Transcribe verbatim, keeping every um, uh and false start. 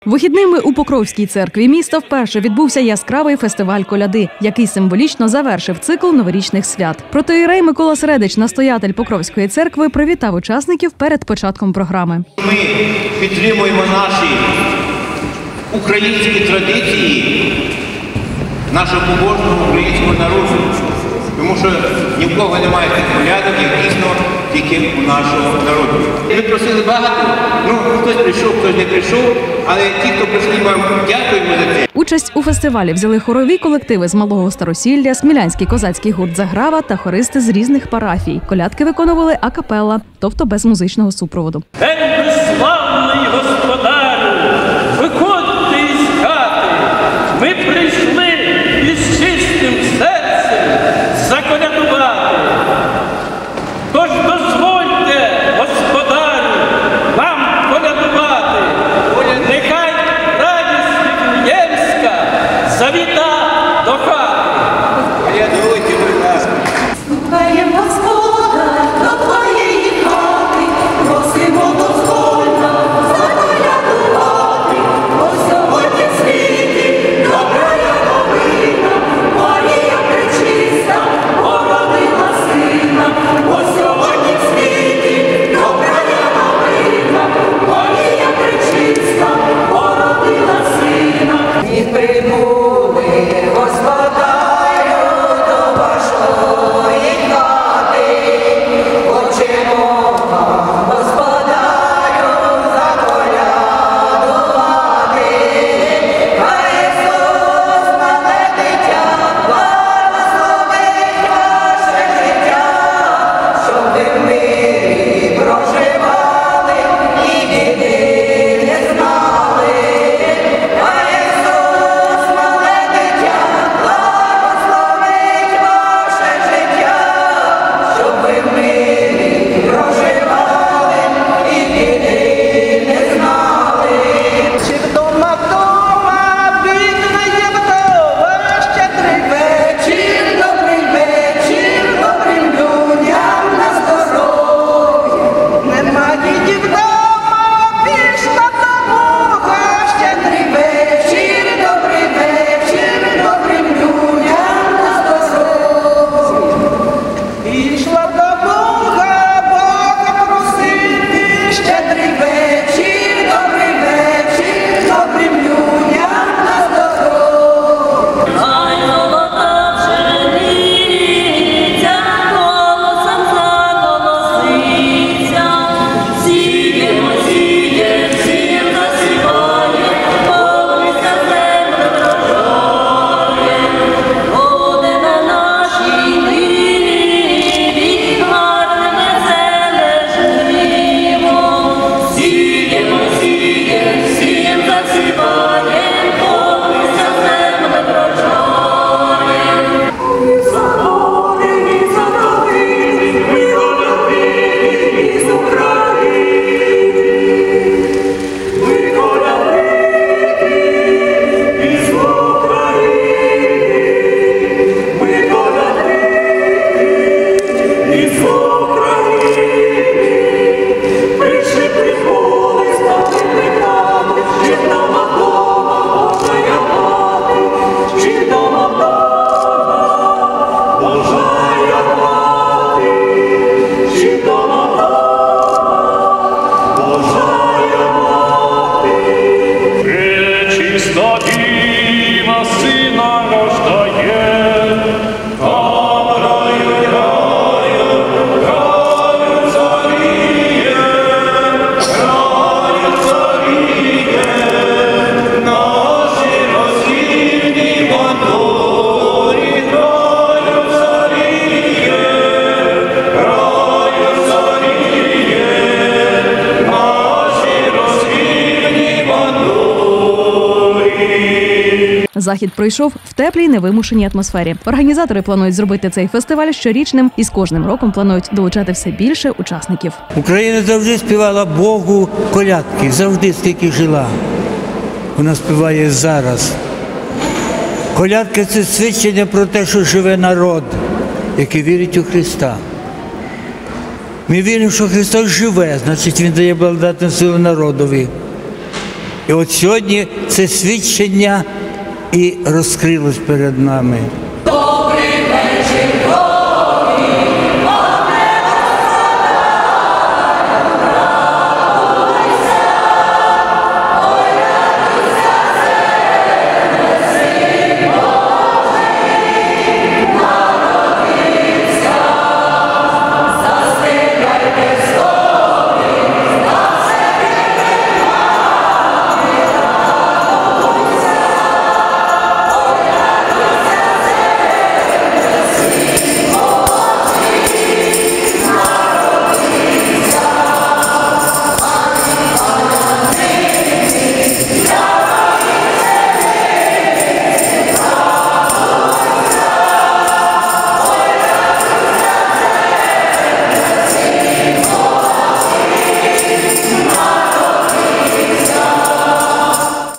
Вихідними у Покровській церкві міста вперше відбувся яскравий фестиваль коляди, який символічно завершив цикл новорічних свят. Протоієрей Микола Середич, настоятель Покровської церкви, привітав учасників перед початком програми. Ми підтримуємо наші українські традиції, нашого побожного українського народу, тому що ні в кого немає тих колядок, як дійсно тільки у нашого народу. Ми просили багато, ну хтось прийшов, хтось не прийшов, але ті, хто прийшли, вам дякуємо за це. Участь у фестивалі взяли хорові колективи з Малого Старосілля, Смілянський козацький гурт «Заграва» та хористи з різних парафій. Колядки виконували акапелла, тобто без музичного супроводу. День безславний господарю, виходьте із хати, ми прийшли із чистим серцем заколядувати. Тож дозвольте, господарю, вам колядувати. Нехай радість Вифлеємська завіта до хати. Колядуйте, будь ласка. Стукаєм Господа до твоєї хати, просимо дозвольно заколядувати. Ось сьогодні в світі добрая новина, Марія пречиста породила сина. Ось сьогодні в світі добрая новина, Марія пречиста породила сина. І прибули, Господарю, до вашої хати, хочемо вам, Господарю, заколядувати. Хай Ісус, мале дитя, благословить ваше життя, щоб ви в мирі проживали і біди не знали. Хай Ісус, мале дитя, благословить ваше життя, щоб ви в мирі проживали і біди не знали. Чи вдома, вдома, бідна вдова, щедрий вечір, добрий вечір, добрим людям на здоров'я. Нема дітей вдома, пішла до Бога, щедрий вечір, добрий вечір, добрим людям на здоров'я. Пішла до Бога, Бога просити, щедрий вечір, добрий вечір, добрим людям на здоров'я. Хай золота пшениця голосом заголоситься, сіємо, сієм, сієм засіває, повністю землю врожає. Буде на нашій ниві гарне веселе жниво. Сіємо, сієм, сієм засіває, повністю землю врожає. Заборені, задовини, ми колядили із України. Ми колядили із України. Ми колядили із України. Прийшли приколи, стали прикати, чи вдома вдома Божая мати, чи вдома вдома Божая мати, чи вдома вдома Божая мати. Пречиста Діва сина рождає, там раю, раю, раю царіє, раю царіє, наші розвідні бандурі, раю царіє, раю царіє, наші розвідні бандурі. Захід пройшов в теплій, невимушеній атмосфері. Організатори планують зробити цей фестиваль щорічним і з кожним роком планують долучати все більше учасників. Україна завжди співала Богу колядки, завжди скільки жила. Вона співає зараз. Колядки – це свідчення про те, що живе народ, який вірить у Христа. Ми віримо, що Христос живе, значить Він дає благодатну силу народові. І от сьогодні це свідчення і розкрилось перед нами.